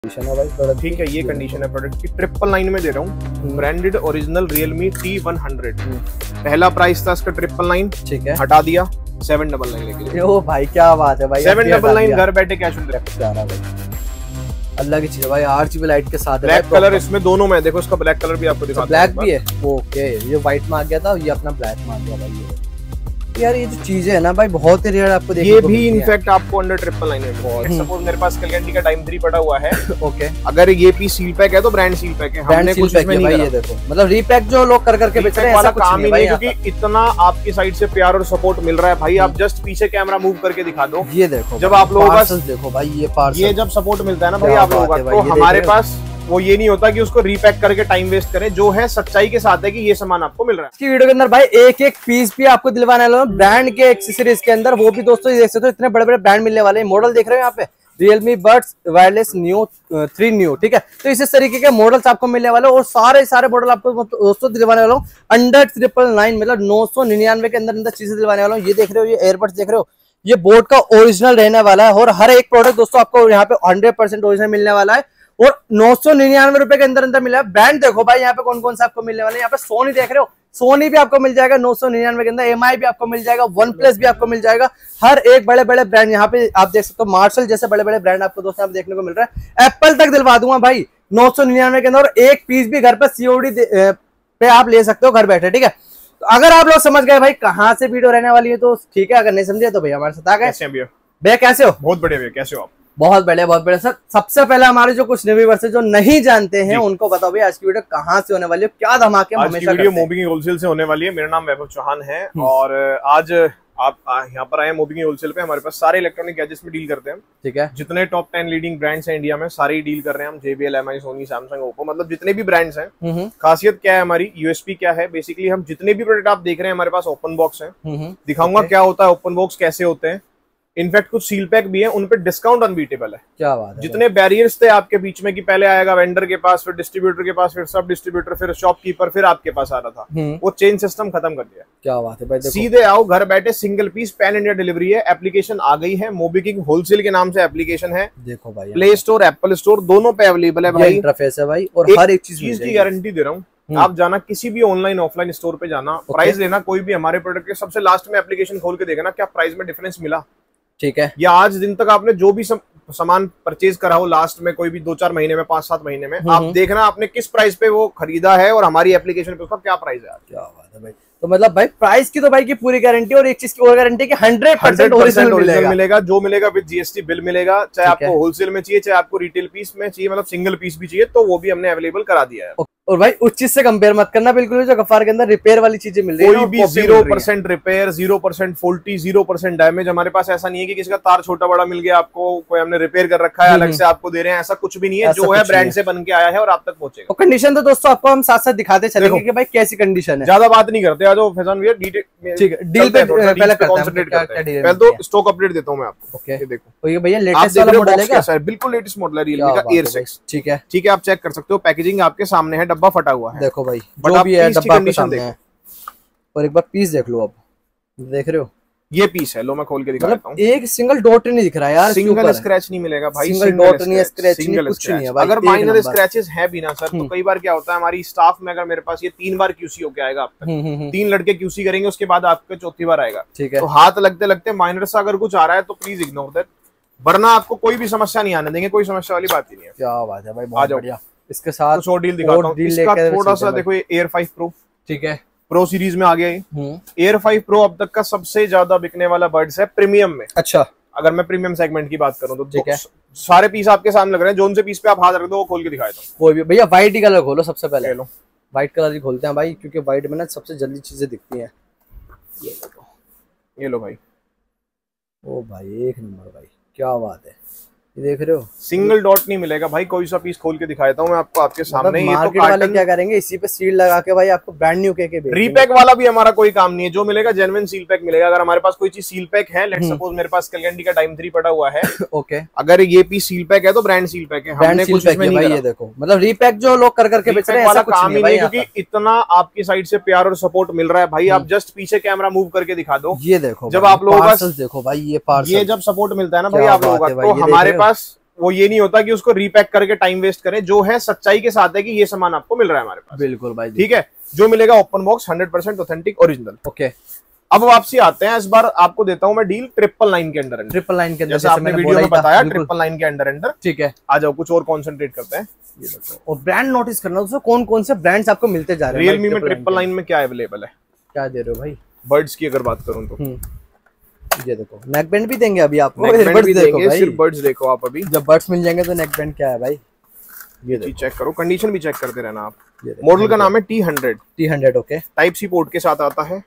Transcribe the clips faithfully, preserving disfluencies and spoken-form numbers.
भाई ठीक है, ये कंडीशन है प्रोडक्ट की। ट्रिपल नाइन में दे रहा हूँ, branded original Realme T one hundred. पहला प्राइस था इसका ट्रिपल नाइन, ठीक है, हटा दिया सेवन डबल नाइन लेके। ओ भाई क्या बात है भाई, सेवन डबल नाइन घर बैठे कैश ऑन डिलीवरी। अल्लाह की चीज है भाई, आरजीबी लाइट के साथ। ब्लैक कलर इसमें दोनों में, देखो इसका ब्लैक कलर भी आपको दिखाता हूं। ब्लैक भी है, ओके। ये व्हाइट में आ गया था, ये अपना ब्लैक में आ गया भाई। ये यार ये जो चीजें है ना भाई, बहुत ही रेयर आपको देखने ये को भी इनफैक्ट आपको अंडर ट्रिपल नाइन में। सपोज मेरे पास कलगंडी का टाइम थ्री पड़ा हुआ है, ओके, अगर ये पीस सील पैक है तो ब्रांड सील पैक है, हमने कुछ इसमें नहीं करा। ये देखो मतलब रीपैक जो लोग कर करके बेच रहे हैं, ऐसा काम ही नहीं है, क्योंकि इतना आपकी साइड से प्यार और सपोर्ट मिल रहा है भाई। आप जस्ट पीछे कैमरा मूव करके दिखा दो, ये देखो जब आप लोगों का देखो भाई, ये पार्सल, ये जब सपोर्ट मिलता है ना भाई आप लोगों का, तो हमारे पास वो ये नहीं होता कि उसको रीपैक करके टाइम वेस्ट करें। जो है सच्चाई के साथ है कि ये सामान आपको मिल रहा है। इसकी वीडियो के अंदर भाई एक एक पीस भी आपको दिलवाने वाला हूं ब्रांड के एक्सेसरीज के अंदर, वो भी दोस्तों देख सकते हो इतने बड़े बड़े ब्रांड मिलने वाले हैं। मॉडल देख रहे हो यहाँ पे, Realme buds wireless new three new, ठीक है। तो इस तरीके के मॉडल्स आपको मिलने वाले और सारे सारे मॉडल आपको दोस्तों दिलवाने वाला हूँ अंडर ट्रिपल नाइन, मतलब नौ सौ निन्यानवे के अंदर अंदर चीजें दिलवाने वाला हूँ। ये देख रहे हो, ये एयरबड्स देख रहे हो, ये बोट का ओरिजिनल रहने वाला है और हर एक प्रोडक्ट दोस्तों आपको यहाँ पे हंड्रेड परसेंट ओरिजिनल मिलने वाला है और नौ सौ निन्यानवे रुपए के अंदर अंदर मिला है। ब्रांड देखो भाई यहाँ पे कौन कौन सा आपको मिलने वाले हैं। यहाँ पे सोनी देख रहे हो, सोनी भी आपको मिल जाएगा नौ सौ निन्यानवे के अंदर, एमआई भी आपको मिल जाएगा, वन प्लस भी आपको मिल जाएगा। हर एक बड़े बड़े ब्रांड यहाँ पे आप देख सकते हो, मार्शल जैसे बड़े बड़े ब्रांड आपको दोस्तों आप देखने को मिल रहा है। एप्पल तक दिलवा दूंगा भाई नौ सौ निन्यानवे के अंदर, और एक पीस भी घर पर सीओडी पे आप ले सकते हो घर बैठे, ठीक है। तो अगर आप लोग समझ गए भाई कहाँ से वीडियो रहने वाली है तो ठीक है, अगर नहीं समझे तो भैया हमारे साथ आ गए। भैया कैसे हो? बहुत बढ़िया भैया, कैसे हो आप? बहुत बढ़िया बहुत बढ़िया सर। सबसे पहले हमारे जो कुछ व्यूअर्स है जो नहीं जानते हैं उनको बताओ भाई आज की वीडियो कहाँ से होने वाली है, क्या धमाके हम हमेशा वीडियो मोबिंग होलसेल से होने वाली है। मेरा नाम वैभव चौहान है और आज आप यहाँ पर आए मोबिंग होलसेल पे। हमारे पास सारे इलेक्ट्रॉनिक गैजेट्स में डील करते हैं, ठीक है। जितने टॉप टेन लीडिंग ब्रांड्स हैं इंडिया में सारे ही डील कर रहे हैं हम, JBL, MI, Sony, Samsung, Oppo, मतलब जितने भी ब्रांड्स हैं। खासियत क्या है हमारी, यूएसपी क्या है, बेसिकली हम जितने भी प्रोडक्ट आप देख रहे हैं हमारे पास ओपन बॉक्स है। दिखाऊंगा क्या होता है ओपन बॉक्स, कैसे होते हैं। इनफैक्ट कुछ सील पैक भी है, उन पे डिस्काउंट अनबीटेबल है। क्या बात है। जितने बैरियर्स थे आपके बीच में कि पहले आएगा वेंडर के पास, फिर डिस्ट्रीब्यूटर के पास, फिर सब डिस्ट्रीब्यूटर, फिर शॉपकीपर, फिर आपके पास आ रहा था, वो चेन सिस्टम खत्म कर दिया। क्या बात है भाई, सीधे आओ घर बैठे, single piece, pan India delivery है। एप्लीकेशन आ गई है, मोबिकिंग होलसेल के नाम से एप्लीकेशन है। देखो भाई प्ले स्टोर, एप्पल स्टोर दोनों पे अवेलेबल है भाई। इंटरफेस है भाई, और हर एक चीज की गारंटी दे रहा हूँ। आप जाना किसी भी ऑनलाइन ऑफलाइन स्टोर पे जाना, प्राइस लेना कोई भी हमारे प्रोडक्ट के, सबसे लास्ट में एप्लीकेशन खोल के देखना क्या प्राइस में डिफरेंस मिला, ठीक है। या आज दिन तक आपने जो भी सामान परचेज करा हो लास्ट में, कोई भी दो चार महीने में, पांच सात महीने में, आप देखना आपने किस प्राइस पे वो खरीदा है और हमारी एप्लीकेशन पे उसका क्या प्राइस है। क्या बात है भाई। तो मतलब भाई प्राइस की तो भाई की पूरी गारंटी, और एक चीज की और गारंटी कि हंड्रेड परसेंट ओरिजिनल मिलेगा। मिलेगा जो मिलेगा विद जीएसटी बिल मिलेगा, चाहे आपको होलसेल में चाहिए चाहे आपको रिटेल पीस में चाहिए, मतलब सिंगल पीस भी चाहिए तो वो भी हमने अवेलेबल करा दिया है। और भाई उस चीज से कंपेयर मत करना बिल्कुल, जो गफ्फार के अंदर रिपेयर वाली चीजें मिल रही है, कोई भी zero percent repair, zero percent faulty, zero percent damage. हमारे पास ऐसा नहीं है कि किसी का तार छोटा बड़ा मिल गया आपको, कोई हमने रिपेयर कर रखा है अलग से आपको दे रहे हैं, ऐसा कुछ भी नहीं है। जो है ब्रांड से बन के आया है और आप तक पहंचेगा। कंडीशन तो दोस्तों आपको हम साथ साथ दिखाते चलेंगे कि भाई कैसी कंडीशन है। ज्यादा बात नहीं करते, आज फैजान भैया ठीक है, डील पे पहले कॉन्सेंट्रेट करते हैं। पहले तो स्टॉक अपडेट देता हूं मैं आपको, ओके। ये देखो, ये भैया लेटेस्ट वाला मॉडल है क्या? बिल्कुल लेटेस्ट मॉडल है रियलमी का एयर सिक्स, ठीक है ठीक है। आप चेक कर सकते हो, पैकेजिंग आपके सामने है, डब्बा फटा हुआ है, देखो भाई जो भी है डब्बा आपके सामने है। और एक बार पीस देख लो, आप देख रहे हो ये पीस है, लो मैं खोल के दिखा देता हूं। एक सिंगल डॉट नहीं दिख रहा है यार, सिंगल स्क्रैच नहीं मिलेगा भाई, सिंगल डॉट नहीं है, स्क्रैच नहीं, कुछ नहीं है भाई। अगर माइनर स्क्रैचेस है भी ना सर, तो कई बार क्या होता है हमारी स्टाफ में, अगर मेरे पास ये तीन बार क्यूसी होके आएगा, आप तक तीन लड़के क्यूसी करेंगे, उसके बाद आपके चौथी बार आएगा, ठीक है। तो हाथ लगते लगते माइनर से अगर कुछ आ रहा है तो प्लीज इग्नोर दैट, वरना आपको कोई भी समस्या नहीं आने देंगे, कोई समस्या वाली बात ही नहीं है। क्या बात है भाई, बहुत बढ़िया। इसके साथ कुछ और डील दिखाता हूं, इसका थोड़ा सा देखो, ये एयर फाइव प्रो, ठीक है, प्रो सीरीज में आ गया ये। एयर फाइव प्रो अब तक का सबसे ज्यादा बिकने वाला बड्स है प्रीमियम में। अच्छा, अगर मैं प्रीमियम सेगमेंट की बात करूं तो ठीक है, सारे पीस आपके सामने लग रहे हैं। जोन से पीस पे आप हाथ रख दो, वो खोल के दिखाए दो। कोई भी भैया व्हाइट ही कलर खोलो सबसे पहले, लो व्हाइट कलर ही खोलते हैं भाई, क्योंकि व्हाइट में ना सबसे जल्दी चीजें दिखती हैं। ये लो, ये लो भाई, ओ भाई एक नंबर भाई, क्या बात है। ये देख रहे हो, सिंगल डॉट नहीं मिलेगा भाई। कोई सा पीस खोल के दिखाता हूँ मैं आपको आपके सामने। ये मार्केट वाले क्या करेंगे, इसी पे सील लगा के भाई आपको ब्रांड न्यू के रीपैक वाला भी हमारा कोई काम नहीं है। जो मिलेगा जेन्युइन सील पैक मिलेगा। अगर हमारे पास कोई चीज सील पैक है, लेट्स सपोज मेरे पास कलगंडी का टाइम थ्री पड़ा हुआ है, ओके, अगर ये पीस सील पैक है तो ब्रांड सील पैक है, हमने कुछ इसमें नहीं करा। ये देखो, मतलब रीपैक जो लोग कर करके बेच रहे हैं, ऐसा काम ही नहीं है, क्योंकि इतना आपकी साइड से प्यार और सपोर्ट मिल रहा है भाई। आप जस्ट पीछे कैमरा मूव करके दिखा दो, ये देखो जब आप लोगों का देखो भाई, ये पार्सल, ये जब सपोर्ट मिलता है ना भाई आप लोगों का, तो हमारे पास वो ये नहीं होता कि उसको रीपैक करके टाइम वेस्ट करें, जो है सच्चाई के साथ है कि ये सामान आपको मिल रहा है हमारे पास। बिल्कुल भाई, ठीक है, जो मिलेगा open box hundred percent authentic original. Okay, अब वापसी आते हैं, इस बार आपको देता हूं मैं डील ट्रिपल नाइन के अंदर। ट्रिपल नाइन के अंदर जैसे आपने वीडियो में बताया, ट्रिपल नाइन के अंडर अंडर। ठीक है, आ जाओ कुछ और कॉन्सेंट्रेट करते हैं। ये देखो, और ब्रांड नोटिस करना दोस्तों, कौन कौन से ब्रांड्स आपको मिलते जा रहे हैं। रियलमी में ट्रिपल नाइन में क्या अवेलेबल है, क्या दे रहे हो भाई? बर्ड्स की अगर बात करूं तो ये देखो, नेक बैंड भी देंगे अभी आपको। बर्ड्स भी देंगे, सिर्फ बर्ड्स देखो आप। अभी जब बर्ड्स मिल जाएंगे तो नेक बैंड क्या है भाई, ये चेक करो, कंडीशन भी चेक करते रहना आप। मॉडल का नाम है T hundred. T hundred okay, type C port के साथ आता है।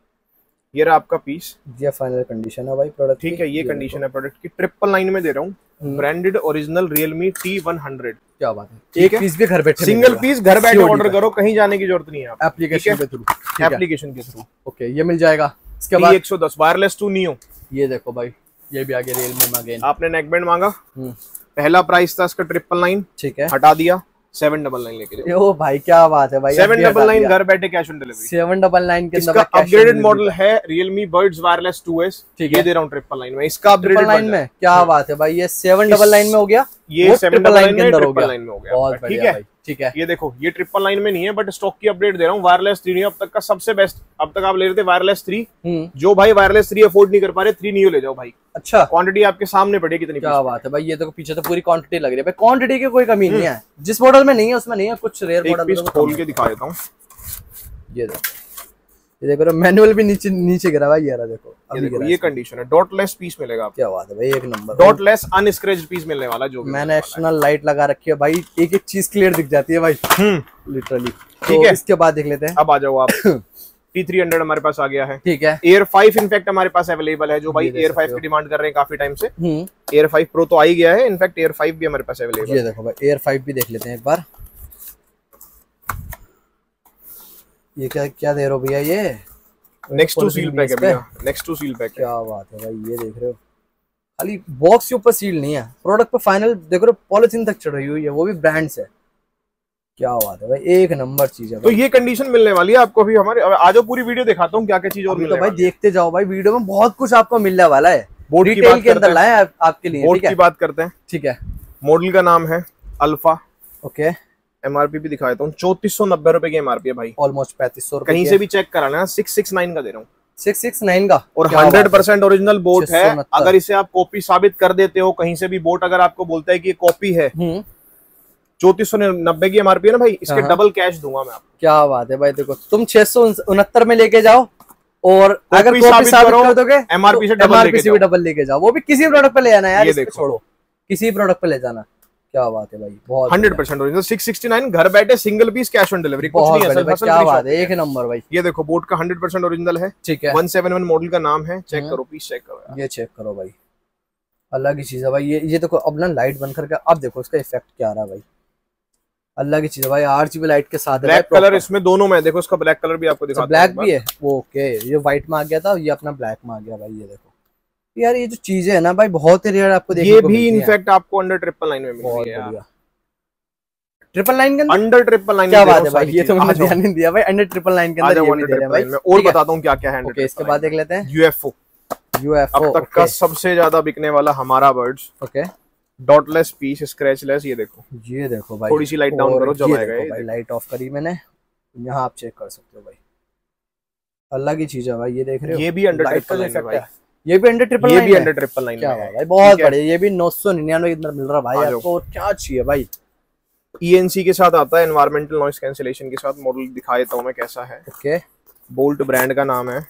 ये रहा आपका पीस, ये फाइनल कंडीशन है भाई प्रोडक्ट। ठीक है, ये कंडीशन है प्रोडक्ट की। ट्रिपल नाइन में दे रहा हूँ, branded original Realme T one hundred. क्या बात है, एक पीस भी घर बैठे, सिंगल पीस घर बैठे ऑर्डर करो, कहीं जाने की जरूरत नहीं है। एप्लीकेशन के थ्रू, एप्लीकेशन के थ्रू ओके, ये मिल जाएगा। इसके बाद एक सौ दस वायरलेस टू नियो, ये देखो भाई, ये भी आगे रियलमी में अगेन। आपने नेक बैंड मांगा, पहला प्राइस था इसका ट्रिपल नाइन, ठीक है, हटा दिया, सेवन डबल नाइन लेके जाओ। ओ भाई क्या बात है भाई, सेवन डबल नाइन घर बैठे cash on delivery. Seven double nine के अंदर अपग्रेडेड मॉडल है Realme buds wireless two S. ठीक है, दे रहा हूँ ट्रिपल नाइन में। इसका अपग्रेडेड नाइन में क्या बात है भाई, ये सेवन डबल नाइन में हो गया, ये सेवन डबल नाइन के अंदर हो गया, बहुत ठीक है। ठीक है, ये देखो, ये ट्रिपल नाइन में नहीं है, बट स्टॉक की अपडेट दे रहा हूँ। वायरलेस थ्री अब तक का सबसे बेस्ट। अब तक आप ले रहे थे वायरलेस थ्री, जो भाई वायरलेस थ्री अफोर्ड नहीं कर पा रहे, थ्री नियो ले जाओ भाई। अच्छा, क्वांटिटी आपके सामने पड़ी कितनी, क्या बात है भाई। ये तो पीछे तो पूरी क्वांटिटी लग रही है भाई, क्वांटिटी की कोई कमी नहीं है। जिस मॉडल में नहीं है उसमें नहीं है, कुछ रेयर मॉडल खोल के दिखा देता हूँ। ये देखो, ये देखो मैनुअल भी नीचे नीचे गिरा भाई, यार देखो अभी ये, देखो, ये कंडीशन है। डॉटलेस पीस मिलेगा आपको। क्या बात है भाई, एक नंबर डॉटलेस अनस्क्रैच्ड पीस मिलने वाला। जो मैंने एक्सटर्नल लाइट लगा रखी है भाई, एक एक चीज क्लियर दिख जाती है भाई, लिटरली। ठीक है, इसके बाद देख लेते हैं। अब आ जाओ आप। टी थ्री हंड्रेड हमारे पास आ गया है। ठीक है, एयर फाइव इनफैक्ट हमारे पास अवेलेबल है, जो भाई एयर फाइव की डिमांड कर रहे हैं काफी टाइम से। एयर फाइव प्रो तो आ ही गया है, इनफैक्ट एयर फाइव भी हमारे पास अवेलेबल है। ये देखो भाई, एयर फाइव भी देख लेते हैं एक बार। ये क्या क्या दे रहे हो भैया, ये नेक्स्ट टू सील पैक है भैया, नेक्स्ट टू सील पैक। क्या बात है भाई, ये देख रहे हो, खाली बॉक्स के ऊपर सील नहीं है, प्रोडक्ट पे फाइनल देख रहे हो, पॉलिथीन तक चढ़ रही हुई है, वो भी ब्रांड से। क्या बात है भाई, एक नंबर चीज है। तो ये कंडीशन मिलने वाली है आपको अभी हमारे। आज पूरी वीडियो दिखाता हूँ क्या क्या चीज और मिलने तो भाई देखते जाओ भाई, वीडियो में बहुत कुछ आपको मिलने वाला है। बोर्ड की बात के अंदर लाए आपके लिए, बोर्ड की बात करते हैं। ठीक है, मॉडल का नाम है अल्फा। ओके, एमआरपी भी दिखा देता हूँ, चौतीस सौ नब्बे रुपए की एमआरपी है भाई, ऑलमोस्ट पैंतीस सौ। कहीं से भी चेक कराना, सिक्स सिक्स नाइन का दे रहा हूँ, सिक्स सिक्स नाइन का, और हंड्रेड परसेंट ओरिजिनल बोट है। अगर इसे आप कॉपी साबित कर देते हो कहीं से भी, बोट अगर आपको बोलता है कि ये कॉपी है, चौतीस सौ नब्बे की एमआरपी है ना भाई, इसके डबल कैश दूंगा मैं आपको। क्या बात है भाई, देखो तुम छह सौ उनहत्तर में लेके जाओ, और अगर कॉपी साबित कर दोगे एमआरपी से डबल लेके जाओ, वो भी किसी प्रोडक्ट पे ले जाना यार, ये छोड़ो किसी प्रोडक्ट पे ले जाना। क्या बात है भाई, बहुत hundred percent original, six sixty nine घर बैठे, single piece cash on delivery, कुछ नहीं है। क्या बात है, एक नंबर भाई। ये देखो, बोट का हंड्रेड परसेंट ओरिजिनल है। ठीक है, वन सेवन वन मॉडल का नाम है, चेक करो, पीस चेक करो, ये चेक करो भाई, अलग ही चीज है भाई। ये ये देखो, अब ना लाइट बंद करके अब देखो इसका इफेक्ट क्या आ रहा है भाई, अलग ही चीज है भाई। आरजीबी लाइट के साथ ब्लैक कलर इसमें दोनों में, देखो इसका ब्लैक कलर भी आपको दिखाता हूं। ब्लैक भी है वो, ओके, ये व्हाइट में आ गया था, ये अपना ब्लैक में आ गया भाई। ये देखो यार, ये जो चीजें है ना भाई, बहुत ही रेयर आपको देखने को मिलती है। ये भी इनफैक्ट आपको अंडर ट्रिपल नाइन में मिल रही है यार, ट्रिपल नाइन के अंडर ट्रिपल नाइन। क्या बात है भाई, ये तो मैंने ध्यान नहीं दिया भाई, अंडर ट्रिपल नाइन के अंदर ये भी दे रहे हैं भाई। मैं और बताता हूँ क्या क्या है। ओके, इसके बाद देख लेते हैं यूएफओ। यूएफओ अब तक का सबसे ज्यादा बिकने वाला हमारा buds. Okay, dotless piece, scratchless. ये देखो, ये देखो भाई, थोड़ी सी लाइट डाउन करो, जब आएगा ये भाई। लाइट ऑफ करी मैंने, यहाँ आप चेक कर सकते हो भाई, अलग ही चीज है भाई। ये देख रहे हो, ये भी अंडर ट्रिपल नाइन है भाई, ये भी अंडर ट्रिपल नाइन, ये भी अंडर ट्रिपल नाइन है भाई, बहुत बढ़िया। ये भी नौ सौ निन्यानवे के अंदर मिल रहा भाई आपको, क्या चाहिए भाई। ईएनसी के साथ आता है, एनवायरमेंटल नॉइस कैंसिलेशन के साथ। मॉडल दिखा देता हूँ मैं कैसा है। ओके, बोल्ट ब्रांड का नाम है।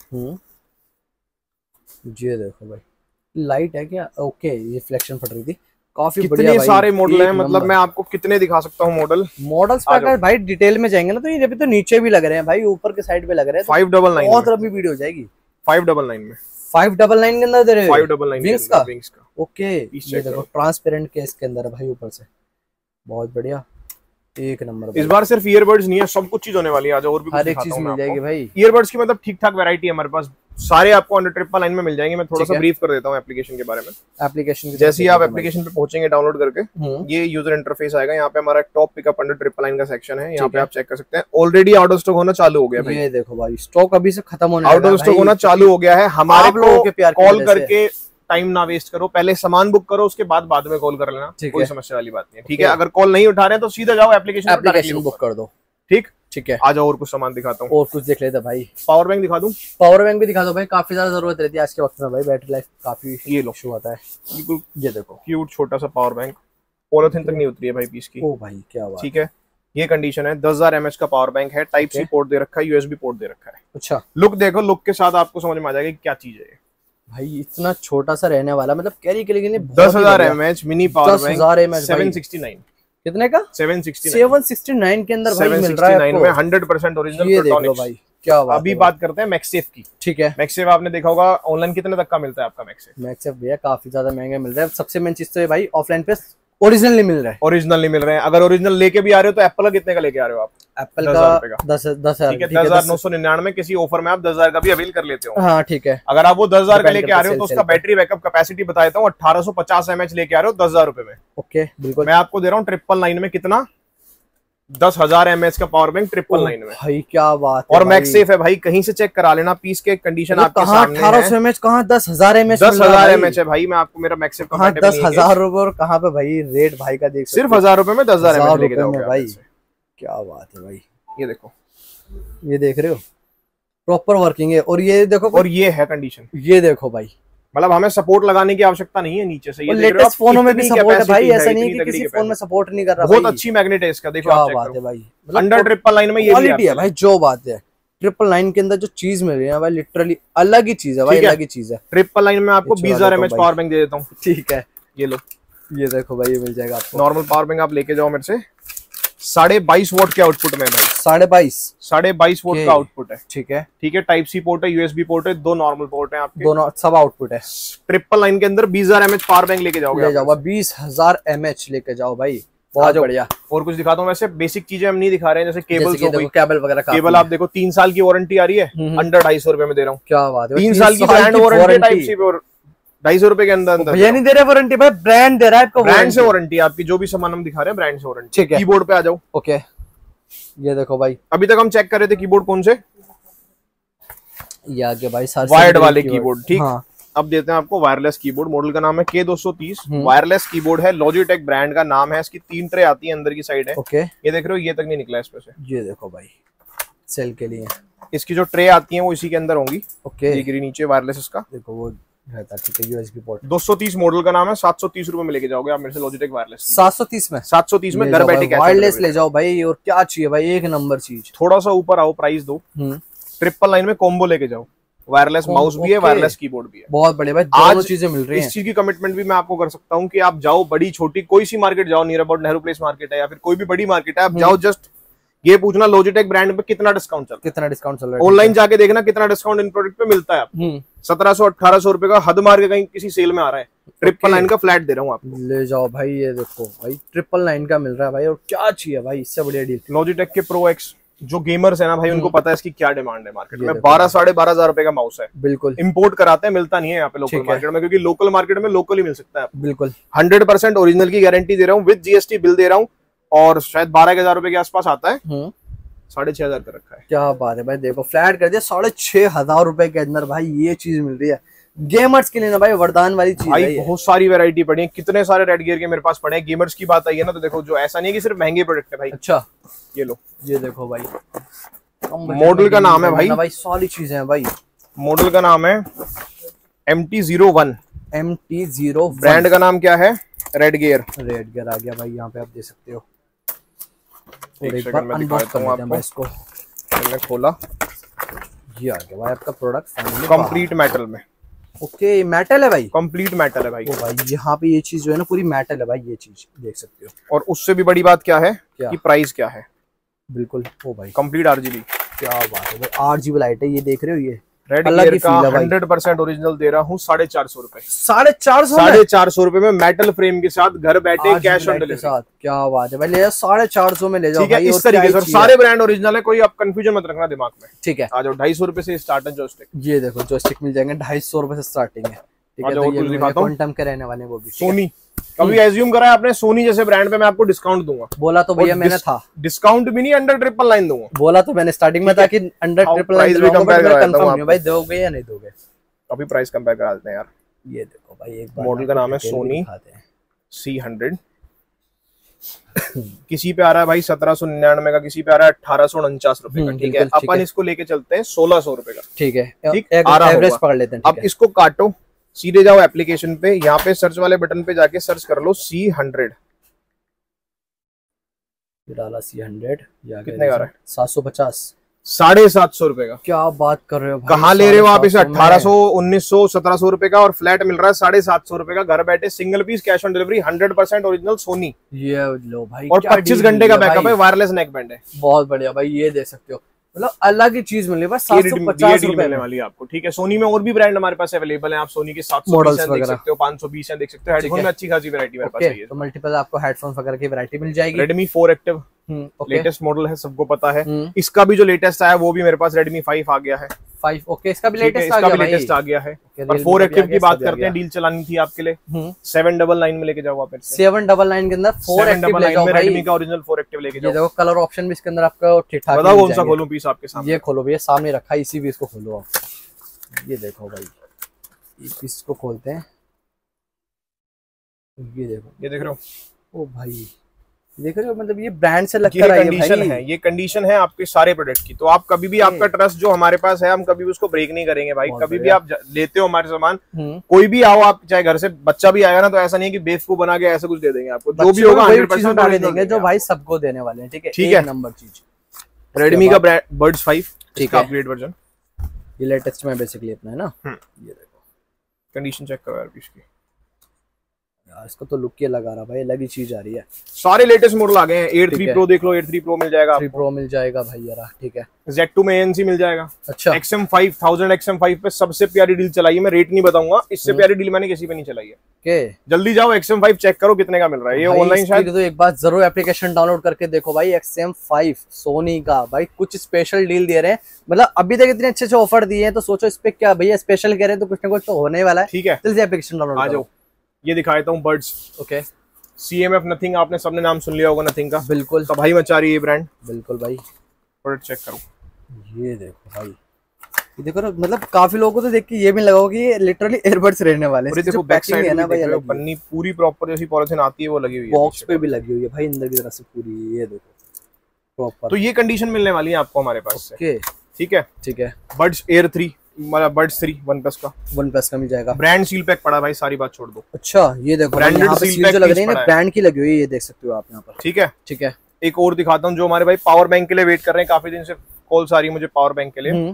ये देखो भाई, लाइट है क्या, ओके, ये फ्लेक्शन फट रही थी, काफी कितने बढ़िया सारे मॉडल हैं, मतलब मैं आपको कितने दिखा सकता हूँ मॉडल। मॉडल्स पे अगर भाई डिटेल में जाएंगे ना, तो ये भी तो नीचे भी लग रहे हैं भाई, ऊपर के साइड पे लग रहे हैं। फाइव डबल नाइन बहुत लंबी वीडियो हो जाएगी। फाइव डबल नाइन में, फाइव डबल नाइन के अंदर दे रहे हैं, फाइव डबल नाइन विंग्स का, विंग्स का। ओके, ये देखो ट्रांसपेरेंट केस के अंदर है भाई, ऊपर से, बहुत बढ़िया, एक नंबर। इस बार सिर्फ ईयरबड्स नहीं है, सब कुछ चीज होने वाली है। आज और भी हर एक चीज मिल जाएगी भाई। ईयरबड्स की मतलब ठीक ठाक वैरायटी है हमारे पास, सारे आपको अंडर ट्रिपल नाइन में मिल जाएंगे। मैं थोड़ा सा ब्रीफ कर देता हूँ एप्लीकेशन के बारे में। एप्लीकेशन जैसे ही आप एप्लीकेशन पे पहुंचेंगे डाउनलोड करके, ये यूजर इंटरफेस आएगा। यहाँ पे हमारा top pickup under triple nine का सेक्शन है, यहाँ पे आप चेक कर सकते हैं। ऑलरेडी आउट ऑफ स्टॉक होना चालू हो गया भाई। ये देखो भाई, स्टॉक अभी से खत्म होने आउट ऑफ स्टॉक होना चालू हो गया है। हमारे को कॉल करके टाइम ना वेस्ट करो, पहले सामान बुक करो, उसके बाद बाद में कॉल कर लेना, कोई समस्या वाली बात नहीं है। ठीक है, अगर कॉल नहीं उठा रहे हैं तो सीधा जाओ एप्लीकेशन एप्लीकेशन बुक कर दो। ठीक ठीक है, आ जाओ और कुछ सामान दिखाता हूँ। और कुछ देख लेते भाई। पावर बैंक दिखा दूं? पावर बैंक भी दिखा दो भाई, काफी ज्यादा जरूरत रहती है आज के वक्त में भाई, बैटरी लाइफ काफी ये लो इशू आता है। बिल्कुल, ये देखो क्यूट छोटा सा पावर बैंक, पॉलिथीन तक नहीं उतरी है भाई पीस की। ओ भाई क्या बात। ठीक है, ये कंडीशन है, दस हजार एमएच का पावर बैंक है, टाइप सी पोर्ट दे रखा है, यूएसबी पोर्ट दे रखा है। अच्छा, लुक देखो, लुक के साथ आपको समझ में आ जाएगा क्या चीज है भाई। इतना छोटा सा रहने वाला, मतलब कैरी के लिए दस हजार MH mini power bank seven sixty nine. कितने का? Seven sixty seven sixty nine के अंदर भाई मिल रहा है में हंड्रेड परसेंट ओरिजिनल। ये देख लो भाई क्या बात। अभी बात करते हैं मैक्सेफ की। ठीक है, मैक्सेफ आपने देखा होगा ऑनलाइन कितने तक का मिलता है आपका मैक्सेफ? मैक्सेफ भैया काफी ज्यादा महंगा मिल रहा है। सबसे मेन चीज तो है भाई, ऑफलाइन पे ओरिजिनल नहीं मिल रहा है। ओरिजिनल नहीं मिल रहे हैं। अगर ओरिजिनल लेके भी आ रहे हो तो एप्पल का कितने का लेके आ रहे हो आप? एप्पल का दस दस हजार दस हजार नौ सौ निन्यानवे किसी ऑफर में आप दस हजार का भी अवेल कर लेते हो। हाँ ठीक है, अगर आप वो दस हजार का लेके आ रहे हो तो उसका बैटरी बैकअप कैपेसिटी बता देता हूँ, अठारह सौ पचास एमएच लेके आ रहे हो दस हजार रुपए में। ओके बिल्कुल, मैं आपको दे रहा हूँ ट्रिपल नाइन में कितना, दस हजार एमएच का पावर बैंक ट्रिपल नाइन में भाई। क्या बात है, और मैक्सेफ है भाई, कहीं से चेक करा लेना, पीस के कंडीशन आपके सामने है। अठारह सौ एमएच कहाँ दस हजार एमएच? दस हजार एमएच है भाई। मैं आपको मेरा मैक्सेफ कहाँ दस हजार रुपए और कहाँ पे भाई रेट भाई का देख, सिर्फ हजार रुपए में दस हजार एमएच लेके जाओगे भाई। क्या बात है भाई, ये देखो, ये देख रहे हो प्रॉपर वर्किंग है। और ये देखो, और ये है कंडीशन, ये देखो भाई, मतलब हमें सपोर्ट लगाने की आवश्यकता नहीं है नीचे से। ये लेटेस्ट फोनों में भी सपोर्ट है भाई, ऐसा नहीं है कि किसी फोन में सपोर्ट नहीं कर रहा। बहुत अच्छी मैग्नेट है इसका, देखो आप चेक करो भाई, अंडर ट्रिपल नाइन में ये क्वालिटी है भाई। जो बात है, ट्रिपल नाइन के अंदर जो चीज मिल रही है भाई, लिटरली अलग ही चीज है भाई, अलग ही चीज है। ट्रिपल नाइन में आपको बीस हजार एमएच पावर बैंक दे देता हूँ। ठीक है, ये लो, ये देखो भाई, ये मिल जाएगा आपको। नॉर्मल पावर बैंक आप लेके जाओ मेरे से, साढ़े बाईस वोट के आउटपुट में भाई, साढ़े बाईस साढ़े बाईस वोट का आउटपुट है। ठीक है, ठीक है, टाइप सी पोर्ट है, यूएसबी पोर्ट है, दो नॉर्मल पोर्ट है आपके, दोनों सब आउटपुट है। ट्रिपल नाइन के अंदर बीस हजार एमएच पावर बैंक लेके जाओगे, ले जाओ बीस हजार एमएच लेके जाओ भाई, बहुत बढ़िया। और कुछ दिखाता हूँ, वैसे बेसिक चीजें हम नहीं दिखा रहे हैं, जैसे केबल, केबल वगैरह। केबल आप देखो, तीन साल की वारंटी आ रही है, अंडर ढाई सौ रुपए में दे रहा हूँ। क्या बात है, तीन साल की ब्रांड वारंटी टाइप सी पे, ढाई सौ रुपए के अंदर अंदर। भैया नहीं दे रहे वारंटी भाई, ब्रांड दे रहा है आपको, ब्रांड से वारंटी आपकी, जो भी सामान हम दिखा रहे हैं ब्रांड से वारंटी। ठीक है, कीबोर्ड पे आ जाओ। ओके, ये देखो भाई, अभी तक हम चेक कर रहे थे कीबोर्ड कौन से, ये आगे भाई वायर्ड वाले कीबोर्ड। ठीक, अब देते हैं आपको वायरलेस कीबोर्ड। मॉडल का नाम है के दो सौ तीस, वायरलेस कीबोर्ड है, लॉजिटेक ब्रांड का नाम है। इसकी तीन ट्रे आती है, अंदर की साइड है। ओके, ये देख रहे हो, ये तक नहीं निकला इसमें से। ये देखो भाई, सेल के लिए इसकी जो ट्रे आती है वो इसी के अंदर होंगी। ओके, ये गिरी नीचे वायरलेस इसका, देखो वो रहता है। ठीक है, यूएसबी पोर्ट। दो सौ तीस मॉडल का नाम है, सात सौ तीस रुपए में लेके जाओगे आप मेरे से लॉजिटेक वायरलेस। सात सौ तीस में, सात सौ तीस में घर बैठे वायरलेस ले जाओ भाई। और क्या चाहिए भाई, एक नंबर चीज। थोड़ा सा ऊपर आओ, प्राइस दो, ट्रिपल नाइन में कॉम्बो लेके जाओ, वायरलेस माउस भी है, वायरलेस कीबोर्ड भी है। बहुत बढ़िया भाई, दोनों चीजें मिल रही हैं। इस चीज की कमिटमेंट भी मैं आपको कर सकता हूँ कि आप जाओ बड़ी छोटी कोई सी मार्केट जाओ, near about Nehru place market है या फिर कोई भी बड़ी मार्केट है, आप जाओ, जस्ट ये पूछना लॉजिटेक ब्रांड पे कितना डिस्काउंट चल रहा है, कितना डिस्काउंट चल रहा है। ऑनलाइन जाके देखना कितना डिस्काउंट इन प्रोडक्ट पे मिलता है आपको। सत्रह सौ अठारह सौ रुपए का हद मार के कहीं किसी सेल में आ रहा है, ट्रिपल नाइन का फ्लैट दे रहा हूँ आपको, ले जाओ भाई। ये देखो भाई, ट्रिपल नाइन का मिल रहा है भाई, और क्या चाहिए भाई, इससे बढ़िया डील। लॉजिटेक के प्रो एक्स जो गेमर्स है ना भाई, उनको पता है इसकी क्या डिमांड है मार्केट में। बारह साढ़े बारह हजार रुपए का माउस है, बिल्कुल इंपोर्ट कराते हैं, मिलता नहीं है यहाँ पे लोकल मार्केट में, क्योंकि लोकल मार्केट में लोकल ही मिल सकता है। बिल्कुल हंड्रेड परसेंट ओरिजिनल की गारंटी दे रहा हूँ, विद जीएसटी बिल दे रहा हूँ, और शायद बारह हजार रुपए के आसपास आता है, साढ़े छह हजार का रखा है। क्या बात है भाई, देखो फ्लैट कर दिया साढ़े छह हजार रुपए के अंदर भाई, ये चीज मिल रही है गेमर्स के लिए ना भाई, वरदान वाली चीज भाई। बहुत सारी वैरायटी पड़ी है, कितने सारे रेड गियर के मेरे पास पड़े हैं। गेमर्स की बात आई है ना, तो देखो जो ऐसा नहीं है कि सिर्फ महंगे प्रोडक्ट है भाई। अच्छा, ये लो, ये देखो भाई, मॉडल का नाम है भाई, भाई सारी चीजें हैं भाई। मॉडल का नाम है M T zero one, M T zero. Brand का नाम क्या है, रेड गियर। रेड गियर आ गया भाई, यहाँ पे आप देख सकते हो। एक सेकंड में दिखाता हूँ आपको, इसको मैंने खोला, ये आ गया भाई आपका प्रोडक्ट कंप्लीट मेटल में। ओके, मेटल है भाई, कंप्लीट मेटल है भाई। ओ भाई, यहाँ पे ये चीज जो है ना पूरी मेटल है भाई, ये चीज देख सकते हो। और उससे भी बड़ी बात क्या है क्या? कि प्राइस क्या है। बिल्कुल, ओ भाई कंप्लीट आरजीबी। क्या बात है भाई, आरजीबी लाइट है, ये देख रहे हो, ये रेड गियर का हंड्रेड परसेंट ओरिजिनल दे रहा हूँ, साढ़े चार सौ रुपए। साढ़े चार सौ साढ़े चार सौ रुपए में मेटल फ्रेम के साथ, घर बैठे कैश ऑन डिलीवरी साथ। क्या बात है भाई, ले जाओ साढ़े चार सौ में ले जाओ। ठीक है, इस तरीके से सारे ब्रांड ओरिजिनल है, कोई आप कंफ्यूजन मत रखना दिमाग में। ठीक है, आ जाओ, ढाई सौ रुपए से स्टार्ट है जोस्टिक। ये देखो जोस्टिक मिल जाएंगे, ढाई सौ रुपए से स्टार्टिंग है। ठीक है, तो ये क्वांटम के रहने वाले वो भी। सोनी, कभी एज्यूम करा है आपने सोनी जैसे ब्रांड पे मैं आपको डिस्काउंट दूंगा? बोला तो भैया मैंने था, डिस्काउंट भी नहीं, अंडर ट्रिपल नाइन दूंगा। बोला तो मैंने स्टार्टिंग में था कि अंडर ट्रिपल नाइन दूंगा, भाई दोगे या नहीं दोगे? अभी प्राइस कंपेयर करा देते हैं यार, ये देखो भाई, एक बार मॉडल का नाम है सोनी सी हंड्रेड। किसी पे आ रहा है भाई सत्रह सौ निन्यानवे का, किसी पे आ रहा है अठारह सौ उनचास रुपए का। ठीक है, अपन इसको लेके चलते हैं सोलह सौ रुपए का। ठीक है, ठीक, एवरेज पकड़ लेते हैं। अब इसको काटो, सीधे जाओ एप्लीकेशन पे, यहाँ पे सर्च वाले बटन पे जाके सर्च कर लो सी हंड्रेड। डाला सी हंड्रेड, कितने का रहा है? सात सौ पचास, साढ़े सात सौ रुपए का। क्या बात कर रहे हो भाई, कहाँ ले रहे हो आप इसे? अठारह सौ, उन्नीस सौ, सत्रह सौ रुपए का, और फ्लैट मिल रहा है साढ़े सात सौ रुपए का, घर बैठे, single piece, cash on delivery, hundred percent original Sony. ये लो भाई, और पच्चीस घंटे का बैकअप है, वायरलेस नेक बैंड है। बहुत बढ़िया भाई, ये देख सकते हो, मतलब अलग ही चीज मिल रही है, सात सौ पचास रुपए मिलने वाली है आपको। ठीक है, सोनी में और भी ब्रांड हमारे पास अवेलेबल है। आप सोनी के सात सौ देख सकते हो, पाँच सौ बीस देख सकते हो। हेडफोन में अच्छी खासी वैरायटी मेरे पास है। तो मल्टीपल आपको हेडफोन वगैरह की वैरायटी मिल जाएगी। Redmi four active latest model है, सबको पता है। इसका भी जो लेटेस्ट आया वो भी मेरे पास रेडमी फाइव आ गया है। फाइव, ओके, इसका भी लेटेस्ट आ गया, लेटेस्ट आ गया है। पर फोर एक्टिव की बात करते हैं, डील चलानी थी आपके लिए। सेवन डबल नाइन में लेके जाओ आप। सेवन डबल नाइन के अंदर फोर एक्टिव ले जाओ भाई, रेडमी का ओरिजिनल फोर एक्टिव लेके जाओ। देखो कलर ऑप्शन भी इसके अंदर आपका ठीक ठाक। बताओ कौन सा खोलूं पीस आपके सामने? ये खोलो भैया, सामने रखा है, इसी पीस को खोलो आप। ये देखो भाई, ये पीस को खोलते हैं। ये देखो, ये देख रहे हो? ओ भाई, देख रहे हो, मतलब ये ब्रांड से लगता है, कंडीशन है, ये कंडीशन है आपके सारे प्रोडक्ट की। तो आप कभी भी, आपका ट्रस्ट जो हमारे पास है, हम कभी भी उसको ब्रेक नहीं करेंगे भाई। कभी भी आप लेते हो हमारे सामान, कोई भी आओ आप, चाहे घर से बच्चा भी आएगा ना, तो ऐसा नहीं है कि बेवकूफ बना के ऐसा कुछ दे देंगे आपको। जो भी होगा हंड्रेड परसेंट देंगे, जो भाई सबको देने वाले हैं। ठीक है, ठीक है, नंबर चीज रेडमी का बर्ड्स फाइव, ठीक है, अपग्रेड वर्जन, ये लेटेस्ट में बेसिकली अपना है ना। ये देखो, कंडीशन चेक करो यार इसकी यार, इसको तो लुक के लगा रहा भाई, अलग ही चीज आ रही है। सारे लेटेस्ट मॉडल आ गए हैं। एट थ्री प्रो देख लो, एट थ्री प्रो मिल जाएगा, थ्री प्रो मिल जाएगा भाई यार। ठीक है, जेड टू में एएनसी मिल जाएगा। अच्छा, XM five thousand XM five पे सबसे प्यारी डील चलाई है। मैं रेट नहीं बताऊंगा, इससे प्यारी डील मैंने किसी पे नहीं चलाई है। के जल्दी जाओ, एक्सएम फाइव चेक करो कितने का मिल रहा है। ये ऑनलाइन शायद, तो एक बार जरूर एप्लीकेशन डाउनलोड करके देखो भाई। एक्सएम फाइव सोनी का भाई, कुछ स्पेशल डील दे रहे हैं, मतलब अभी तक इतने अच्छे अच्छे ऑफर दिए हैं, तो सोचो इस पे क्या भैया स्पेशल कह रहे हैं, तो कुछ ना कुछ तो होने वाला है। ठीक है, जल्दी एप्लीकेशन डाउनलोड आ जाओ। ये दिखा देता हूँ बर्ड्स। ओके, सीएमएफ नथिंग, आपने सबने नाम सुन लिया होगा नथिंग का। बिल्कुल, तो भाई मचा रही है ब्रांड। बिल्कुल भाई, प्रोडक्ट चेक करो। ये देखो भाई, ये देखो ना, मतलब काफी लोगों को तो देख के ये भी लगा होगा कि ये लिटरली एयरबड्स रहने वाले हैं। देखो बैक साइड है ना भाई, पन्नी पूरी प्रॉपर जैसी पॉलिथीन आती है वो लगी हुई है, बॉक्स पे भी लगी हुई है भाई, अंदर की तरफ से पूरी। ये देखो प्रॉपर, तो ये कंडीशन मिलने वाली है आपको हमारे पास से। ठीक है, ठीक है, बड्स एयर थ्री, मतलब बड्स थ्री वन प्लस का, वन प्लस का मिल जाएगा। ब्रांड सील पैक पड़ा भाई, सारी बात छोड़ दो। अच्छा, ये देखो ब्रांडेड सील पैक लग रही है ना, ब्रांड की लगी हुई है, ये देख सकते हो आप यहाँ पर। ठीक है, ठीक है, एक और दिखाता हूँ, जो हमारे भाई पावर बैंक के लिए वेट कर रहे हैं, काफी दिन से कॉल्स आ रही है मुझे पावर बैंक के लिए।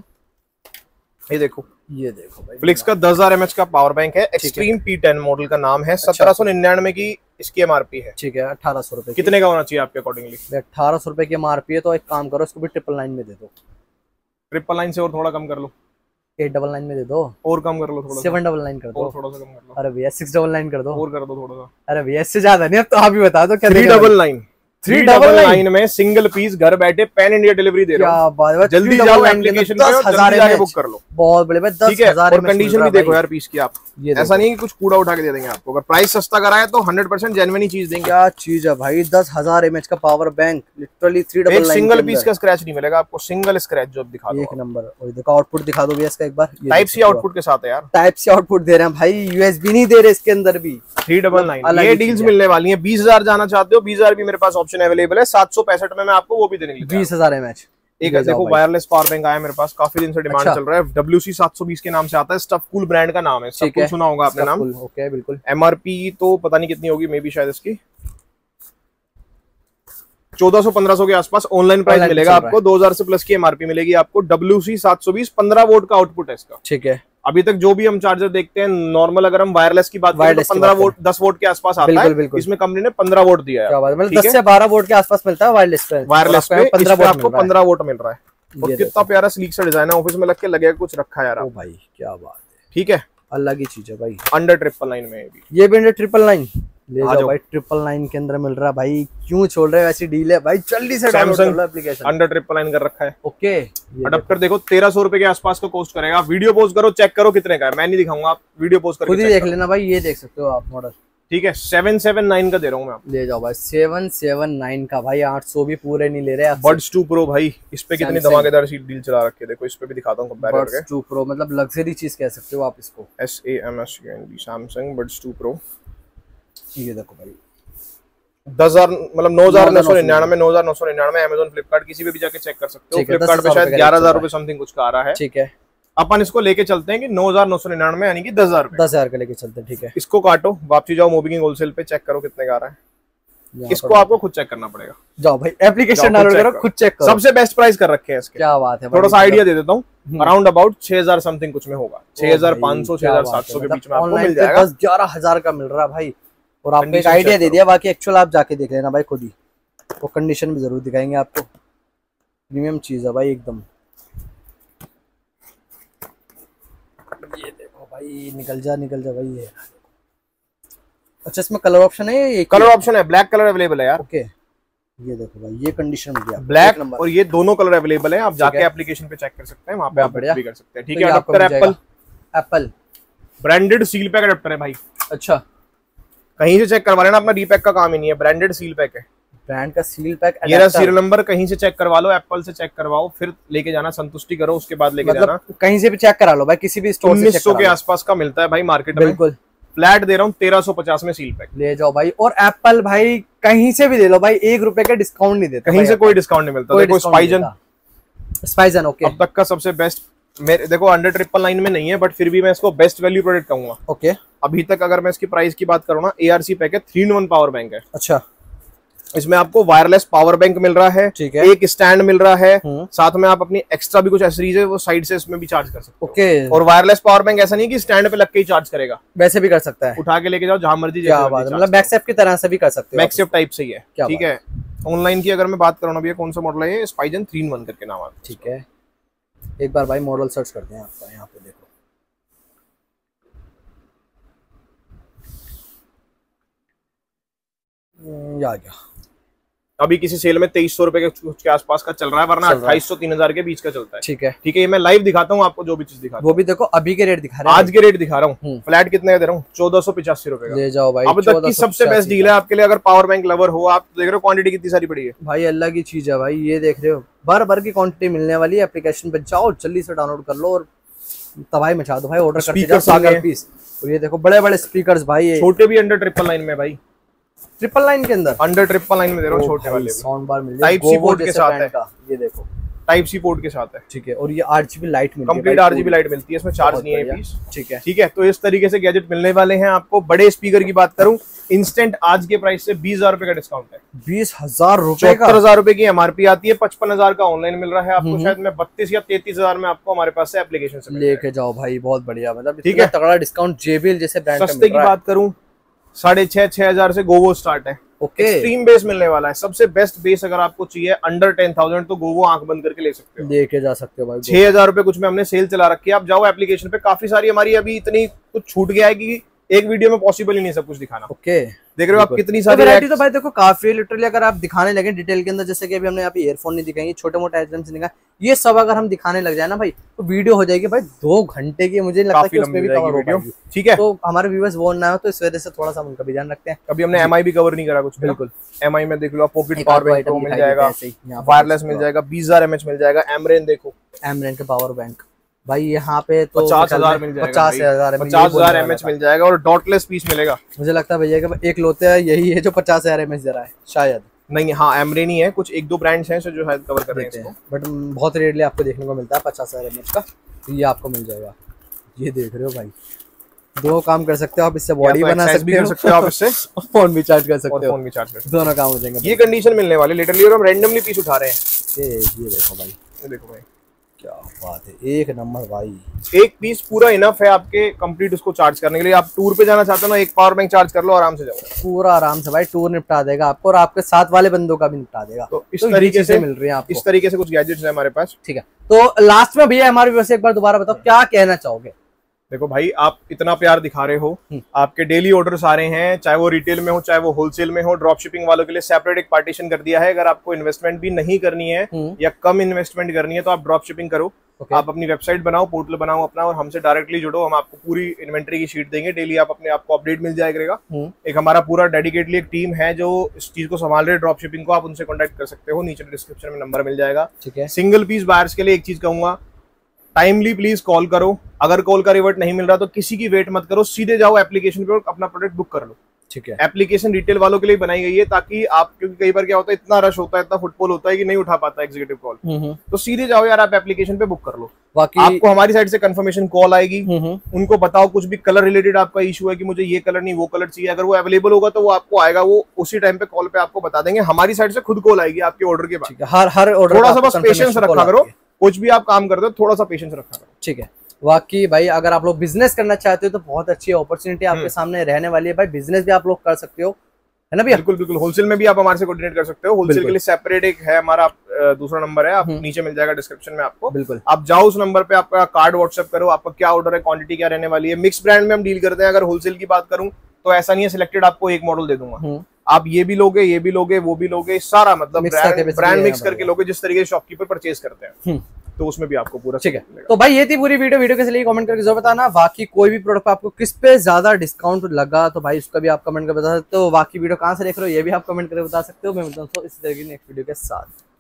ये देखो, ये देखो भाई, फ्लिक्स का दस हजार एमएच का पावर बैंक है, एक्सट्रीम पी टेन मॉडल का नाम है। सत्रह सौ निन्यानवे की इसकी एमआरपी है। ठीक है, अठारह सौ रुपए। कितने का होना चाहिए आपके अकॉर्डिंगली? अठारह सौ रुपए की एमआरपी है, तो एक काम करो, इसको भी ट्रिपल नाइन में दे दो। ट्रिपल नाइन से और थोड़ा कम कर लो, एट डबल नाइन में दे दो, और कम कर लो थोड़ा, सेवन डबल नाइन कर दो, थोड़ा सा कम कर लो। अरे भैया सिक्स डबल नाइन कर दो, और कर दो थोड़ा सा। अरे भैया इससे ज्यादा नहीं, अब तो आप ही बता दो क्या। Three double nine three double nine में सिंगल पीस घर बैठे पैन इंडिया डिलीवरी दे रहा हूं। जल्दी जाओ एप्लीकेशन पे, जल्दी जाके बुक कर लो। बहुत बड़े भाई, दस हजार। और कंडीशन भी देखो यार पीस की आप, ऐसा नहीं कि कुछ कूड़ा उठा के दे देंगे आपको। अगर प्राइस सस्ता कराए तो हंड्रेड परसेंट जेन्युइन चीज देंगे। क्या चीज है भाई, दस हजार एमएच का power bank, literally three double nine. Single piece का स्क्रैच नहीं मिलेगा आपको, सिंगल स्क्रैच जो दिखा दो। एक नंबर। और देखो आउटपुट दिखा दो भैया इसका एक बार, टाइप सी आउटपुट के साथ है यार, टाइप सी आउटपुट दे रहे हैं भाई, यूएसबी नहीं दे रहे इसके अंदर भी। थ्री डबल नाइन ये डील्स मिलने वाली है। बीस हजार जाना चाहते हो, बीस हजार भी मेरे पास ऑप्शन अवेलेबल है। सात सौ पैंसठ में मैं आपको वो भी देने के लिए, बीस हजार एमएच। एक देखो वायरलेस पावर बैंक आया मेरे पास, काफी दिन से डिमांड चल रहा है। डब्ल्यूसी सात सौ बीस के नाम से आता है, स्टफ कूल ब्रांड का नाम है, सब कुछ सुना होगा आपने नाम। ओके, बिल्कुल। एमआरपी तो पता नहीं कितनी होगी, मे बी शायद इसकी चौदह सौ पंद्रह सौ के आसपास ऑनलाइन प्राइस मिलेगा आपको। दो हजार से प्लस की एमआरपी मिलेगी आपको। डब्ल्यूसी सात सौ बीस पंद्रह वोल्ट का आउटपुट है इसका। ठीक है, अभी तक जो भी हम चार्जर देखते हैं नॉर्मल, अगर हम वायरलेस की बात करें तो पंद्रह वोल्ट दस वोल्ट के आसपास आता है। इसमें कंपनी ने पंद्रह वोल्ट दिया है, मतलब दस से बारह वोल्ट के आसपास मिलता है वायरलेस पे। वायरलेस पे आपको पंद्रह वोल्ट मिल रहा है। और कितना प्यारा स्लीक सा डिजाइन है, ऑफिस में लग के लगेगा कुछ रखा है यार। ओ भाई क्या बात है, ठीक है, अलग ही चीज है भाई। अंडर ट्रिपल नाइन में भी, ये भी अंडर ट्रिपल नाइन ले जाओ भाई। ट्रिपल नाइन के अंदर मिल रहा है भाई, क्यों छोड़ रहे हो, ऐसी डील है भाई, जल्दी से डाउनलोड कर लो एप्लीकेशन। अंडर ट्रिपल नाइन कर रखा है। ओके, अडप्टर देखो तेरह सौ रुपए के आसपास का कॉस्ट करेगा। वीडियो पोस्ट करो, चेक करो कितने का है, मैं नहीं दिखाऊंगा, आप वीडियो पोस्ट करके खुद ही देख लेना भाई। ये देख सकते हो आप मॉडल, ठीक है, सेवन सेवन नाइन का दे रहा हूँ मैं आपको। ले जाओ भाई, सेवन सेवन नाइन का भाई, आठ सौ भी पूरे नहीं ले रहे। बड्स टू प्रो भाई, इस पे कितनी धमाकेदार सी डील चला रखी है, देखो इस पे भी दिखाता हूँ कंपेयर करके। बड्स टू प्रो मतलब लग्जरी चीज कह सकते हो आप इसको, S A M S U N D, Samsung buds two pro. ये देखो भाई, दस हजार मतलब नौ हजार नौ सौ निन्यानवे नौ हजार नौ सौ निन्यानवे अमेजोन फ्लिपकार्ट किसी पे भी जाके चेक कर सकते हो। फ्लिपकार्ट पे शायद ग्यारह हजार रुपए समथिंग कुछ का आ रहा है। ठीक है, अपन इसको लेके चलते हैं कि नौ हजार नौ सौ निन्यानवे यानी कि दस हजार दस हजार का लेके चलते हैं। ठीक है, इसको काटो, वापसी जाओ मोबिंग होलसेल पे, चेक करो कितने का आ रहा है। इसको आपको खुद चेक करना पड़ेगा। जाओ भाई एप्लीकेशन डाउनलोड करो, खुद चेक करो। सबसे बेस्ट प्राइस कर रखे हैं इसके। क्या बात है, थोड़ा सा आइडिया दे देता हूँ, अराउंड अबाउट छह हजार समथिंग कुछ में होगा, छह हजार पाँच सौ छह हजार सात सौ के बीच में आपको मिल जाएगा। दस ग्यारह हजार का मिल रहा है भाई, और आपको एक आइडिया दे दिया, बाकी एक्चुअल आप जाके देख लेना भाई खुद ही, वो कंडीशन भी जरूर दिखाएंगे आपको। प्रीमियम चीज है भाई एकदम। ये देखो भाई, निकल जा निकल जा भाई। ये अच्छा, इसमें कलर ऑप्शन है? ये कलर ऑप्शन है, ब्लैक कलर अवेलेबल है यार। ओके, ये देखो भाई, ये कंडीशन में दिया ब्लैक और ये दोनों कलर अवेलेबल है, आप जाके एप्लीकेशन पे चेक कर सकते हैं, वहाँ पे आप भी कर सकते हैं। ठीक है, adaptor Apple, Apple branded seal pack adaptor है भाई। अच्छा, कहीं से चेक करवा लेना, अपना रीपैक का काम ही नहीं है, ब्रांडेड सील पैक है। ब्रांड का सील पैक, ये रहा सीरियल नंबर, कहीं से चेक करवा लो, एप्पल से चेक करवाओ, फिर लेके जाना, संतुष्टि करो, उसके बाद लेके मतलब जाना। कहीं से भी चेक करा लो भाई, किसी भी स्टोर से चेक उन्नीस सौ के आसपास का मिलता है भाई मार्केट में। बिल्कुल फ्लैट दे रहा हूँ तेरह सौ पचास में सील पैक, ले जाओ भाई। और एप्पल भाई कहीं से भी ले लो भाई, एक रुपए का डिस्काउंट नहीं देता, कहीं से कोई डिस्काउंट नहीं मिलता। देखो स्पाइजन, स्पाइजन ओके, अब तक का सबसे बेस्ट मेरे, देखो अंडर ट्रिपल नाइन में नहीं है, बट फिर भी मैं इसको बेस्ट वैल्यू प्रोडक्ट कहूंगा। ओके, अभी तक अगर मैं इसकी प्राइस की बात करूँ ना, एआरसी पैक है, three in one power bank है। अच्छा, इसमें आपको वायरलेस पावर बैंक मिल रहा है, ठीक है, एक स्टैंड मिल रहा है, साथ में आप अपनी एक्स्ट्रा भी कुछ एसेसरीज है वो साइड से इसमें भी चार्ज कर सकते हो। ओके, और वायरलेस पावर बैंक ऐसा नहीं कि स्टैंड पे लग के ही चार्ज करेगा, वैसे भी कर सकता है, उठा के लेके जाओ जहां मर्जी। क्या बात है, मतलब मैक्सेफ की तरह से भी कर सकते हो, मैक्सेफ टाइप से ही है। ठीक है, ऑनलाइन की अगर मैं बात करूँ ना भैया, कौन सा मॉडल है ये, स्पाइजन थ्री इन वन करके नाम आता है। ठीक है, एक बार भाई मॉडल सर्च करते हैं आपका, यहाँ पे देखो ये आ गया। अभी किसी सेल में तेईस सौ रुपए के आसपास का चल रहा है, वरना अट्ठाईस सौ तीन हजार के बीच का चलता है। ठीक है, ठीक है, ये मैं लाइव दिखाता हूँ आपको, जो भी चीज दिखाता वो भी देखो अभी के रेट दिखा रहे हैं, आज के रेट दिखा रहा हूँ। फ्लैट कितने का दे रहा हूँ, चौदह सौ पिचासी रुपए का। ले जाओ भाई, अब तक की सबसे बेस्ट डील है आपके लिए, अगर पावर बैंक लवर हो। आप देख रहे हो क्वांटिटी कितनी सारी पड़ी है भाई, अल्लाह की चीज है भाई। ये देख रहे हो, बार बार की क्वांटिटी मिलने वाली है। एप्लीकेशन पे जाओ, जल्दी से डाउनलोड कर लो और तबाही मचा दो भाई, ऑर्डर करते जाओ सिंगल पीस। और ये देखो बड़े बड़े स्पीकर्स भाई, छोटे भी अंडर ट्रिपल नाइन में भाई, ट्रिपल नाइन के अंदर अंडर ट्रिपल नाइन में दे रहा हूँ, छोटे वाले साउंड बार मिल टाइप सी पोर्ट के साथ है। ये देखो टाइप सी पोर्ट के साथ है। ठीक है, और ये आरजीबी लाइट मिलती है, कंप्लीट आरजीबी लाइट मिलती है, इसमें चार्ज नहीं है पीस। ठीक है, ठीक है, तो इस तरीके से गैजेट मिलने वाले हैं आपको। बड़े स्पीकर की बात करूं, इंस्टेंट आज के प्राइस से बीस हजार रुपए का डिस्काउंट है। बीस हजार रुपए का, चौहत्तर हजार रुपए की एमआरपी आती है, पचपन हजार का ऑनलाइन मिल रहा है आपको। शायद मैं बत्तीस या तैतीस हजार में आपको हमारे पास से एप्लीकेशन से लेके जाओ भाई, बहुत बढ़िया। मतलब ठीक है, तगड़ा डिस्काउंट जेबीएल जैसे ब्रांड। सस्ते की बात करूं, साढ़े छह छह हजार से गोवो स्टार्ट है। ओके, एक्सट्रीम बेस मिलने वाला है, सबसे बेस्ट बेस अगर आपको चाहिए अंडर टेन थाउजेंड तो गोवो आंख बंद करके ले सकते हो, लेके जा सकते हो भाई। छह हजार रुपए कुछ में हमने सेल चला रखी है, आप जाओ एप्लीकेशन पे, काफी सारी हमारी अभी इतनी कुछ छूट गया है कि एक वीडियो में पॉसिबल ही नहीं सब कुछ दिखाना। ओके, देख रहे हो आप कितनी सारी वैरायटी तो भाई देखो काफी। लिटरली अगर आप दिखाने लगे डिटेल के अंदर, जैसे कि अभी हमने यहाँ पे ईयरफोन नहीं दिखाई, छोटे मोटे आइटम्स दिखाए, ये सब अगर हम दिखाने लग जाए ना भाई, तो वीडियो हो जाएगी भाई दो घंटे की। मुझे लगता है कि उसमें भी कवर हो पाएगी। ठीक है, तो हमारे व्यूअर्स वो ना हो, तो इस वजह से थोड़ा सा उनका भी ध्यान रखते हैं। अभी हमने एमआई भी कवर नहीं करा कुछ। बिल्कुल, एमआई में देख लो, पॉकेट पावर बैंक मिल जाएगा, वायरलेस मिल जाएगा, बीस हजार एमएच मिल जाएगा। एमरेन देखो, एमरेन का पावर बैंक भाई यहाँ पे तो पचास हजार मिल जाएगा, पचास हजार पचास हजार एमएच मिल जाएगा और डॉटलेस पीस मिलेगा। मुझे लगता है भैया कि एक लोते है यही है जो पचास हजार एमएच दे रहा है शायद। नहीं, हाँ एमरेन ही है, कुछ एक दो ब्रांड्स हैं जो शायद कवर कर रहे हैं इसको, बट बहुत रेयरली आपको देखने को मिलता है पचास हजार एमएच का, तो ये आपको मिल जाएगा। ये देख रहे हो भाई, दो काम कर सकते हो आप इससे, बॉडी बना सकते हो, सकते हो आप इससे, फोन भी चार्ज कर सकते हो, फोन भी चार्ज कर सकते हो, दोनों काम हो जाएंगे। ये कंडीशन मिलने वाली लिटरली, और हम रैंडमली पीस उठा रहे हैं। ये देखो भाई, ये देखो भाई, क्या बात है, एक नंबर भाई। एक पीस पूरा इनफ है आपके कंप्लीट उसको चार्ज करने के लिए। आप टूर पे जाना चाहते हो ना, एक पावर बैंक चार्ज कर लो, आराम से जाओ, पूरा आराम से भाई टूर निपटा देगा आपको, और आपके साथ वाले बंदों का भी निपटा देगा। तो इस तो तरीके से मिल रही है आपको, इस तरीके से कुछ गैजेट्स है हमारे पास। ठीक है, तो लास्ट में भैया हमारे व्यूअर्स एक बार दोबारा बताओ क्या कहना चाहोगे। देखो भाई, आप इतना प्यार दिखा रहे हो, आपके डेली ऑर्डर्स आ रहे हैं, चाहे वो रिटेल में हो चाहे वो होलसेल में हो। ड्रॉप शिपिंग वालों के लिए सेपरेट एक पार्टीशन कर दिया है। अगर आपको इन्वेस्टमेंट भी नहीं करनी है या कम इन्वेस्टमेंट करनी है तो आप ड्रॉप शिपिंग करो। Okay. आप अपनी वेबसाइट बनाओ, पोर्टल बनाओ अपना और हमसे डायरेक्टली जुड़ो। हम आपको पूरी इन्वेंटरी की शीट देंगे, डेली आप अपने आपको अपडेट मिल जाया करेगा। एक हमारा पूरा डेडिकेटली एक टीम है जो इस चीज को संभाल रहे, ड्रॉप शिपिंग को। आप उनसे कॉन्टेक्ट कर सकते हो, नीचे डिस्क्रिप्शन में नंबर मिल जाएगा। ठीक है। सिंगल पीस बायर्स के लिए एक चीज कहूंगा, टाइमली प्लीज कॉल करो। अगर कॉल का रिवर्ट नहीं मिल रहा तो किसी की वेट मत करो, सीधे जाओ एप्लीकेशन पे और अपना प्रोडक्ट बुक कर लो। ठीक है। एप्लीकेशन रिटेल वालों के लिए बनाई गई है ताकि आप, क्योंकि कई बार क्या होता है, इतना रश होता है, इतना फुटफॉल होता है कि नहीं उठा पाता एग्जीक्यूटिव कॉल, तो सीधे जाओ यार, आप एप्लीकेशन पे बुक कर लो। आपको हमारी साइड से कंफर्मेशन कॉल आएगी, उनको बताओ कुछ भी कलर रिलेटेड आपका इशू है कि मुझे ये कलर नहीं वो कलर चाहिए, अगर वो अवेलेबल होगा तो वो आपको आएगा, वो उसी टाइम पे कॉल पे आपको बता देंगे। हमारी साइड से खुद कॉल आएगी आपके ऑर्डर के बाद। हर हर ऑर्डर थोड़ा सा बस पेशेंस रखा करो, कुछ भी आप काम करते हो थोड़ा सा पेशेंस रखा करो। ठीक है। वाकई भाई, अगर आप लोग बिजनेस करना चाहते हो तो बहुत अच्छी अपॉर्चुनिटी आपके सामने रहने वाली है भाई। बिजनेस भी आप लोग कर सकते हो, है ना भैया? बिल्कुल बिल्कुल। होलसेल में भी आप हमारे से कोऑर्डिनेट कर सकते हो। होलसेल के लिए सेपरेट एक है हमारा दूसरा नंबर है, आप नीचे मिल जाएगा डिस्क्रिप्शन में आपको। बिल्कुल, आप जाओ उस नंबर पे, आपका कार्ड व्हाट्सएप करो, आपका क्या ऑर्डर है, क्वांटिटी क्या रहने वाली है। मिक्स ब्रांड में हम डील करते हैं। अगर होलसेल की बात करूं तो ऐसा नहीं है सिलेक्टेड आपको एक मॉडल दे दूंगा, आप ये भी लोगे, ये भी लोगे, वो भी लोगे, सारा मतलब ब्रांड ब्रांड मिक्स करके लोगे, जिस तरीके से शॉपकीपर परचेज करते हैं, तो उसमें भी आपको पूरा। ठीक है। तो भाई ये थी पूरी वीडियो। वीडियो कैसे लगी कमेंट करके जरूर बताना। बाकी कोई भी प्रोडक्ट आपको किस पे ज्यादा डिस्काउंट लगा तो भाई उसका भी आप कमेंट कर बता सकते हो। बाकी वीडियो कहाँ से देख रहे हो ये भी आप कमेंट करके बता सकते हो। मैं बताऊँ इस तरह की नेक्स्ट वीडियो के साथ।